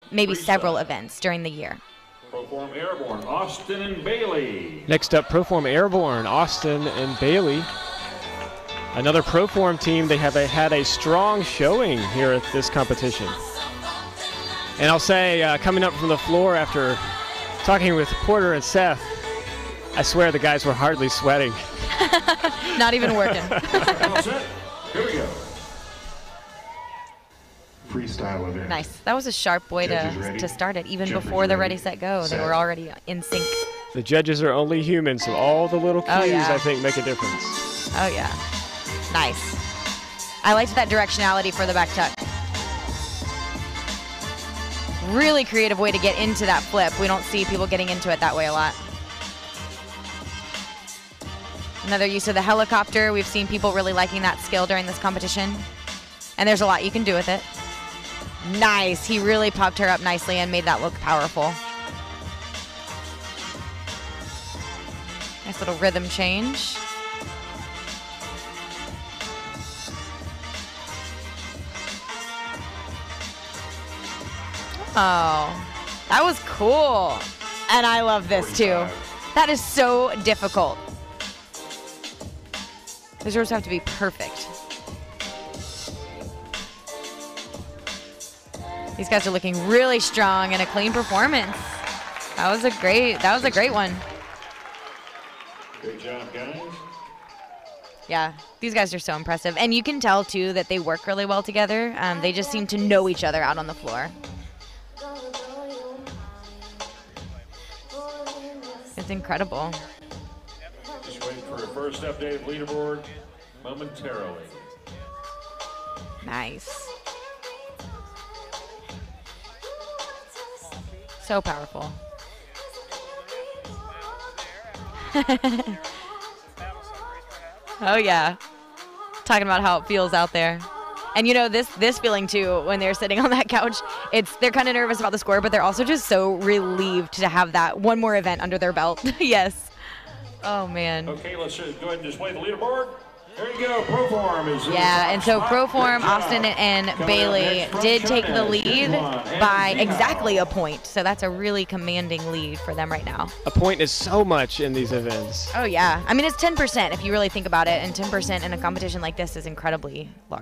maybe several events during the year. Proform Airborne, Austin and Bailey. Next up, Proform Airborne, Austin and Bailey. Another Proform team. They have had a strong showing here at this competition. And I'll say, coming up from the floor after talking with Porter and Seth, I swear the guys were hardly sweating. Not even working. All set. Here we go. Freestyle event. Nice. That was a sharp way to start it. Even before the ready, set, go, they were already in sync. The judges are only human, so all the little cues, I think, make a difference. Oh, yeah. Nice. I liked that directionality for the back tuck. Really creative way to get into that flip. We don't see people getting into it that way a lot. Another use of the helicopter. We've seen people really liking that skill during this competition. And there's a lot you can do with it. Nice. He really popped her up nicely and made that look powerful. Nice little rhythm change. Oh, that was cool. And I love this too. That is so difficult. Those rows have to be perfect. These guys are looking really strong and a clean performance. That was a great one. Great job, guys. Yeah, these guys are so impressive. And you can tell too that they work really well together. They just seem to know each other out on the floor. It's incredible. Just waiting for a first updated leaderboard momentarily. Nice. So powerful. Oh yeah. Talking about how it feels out there. And you know, this feeling too, when they're sitting on that couch, they're kind of nervous about the score, but they're also just so relieved to have that one more event under their belt. Yes. Oh man. Okay, let's go ahead and display the leaderboard. There you go, Proform is and so Proform, Austin and Bailey did take the lead by exactly a point. So that's a really commanding lead for them right now. A point is so much in these events. Oh yeah. I mean, it's 10% if you really think about it, and 10% in a competition like this is incredibly large.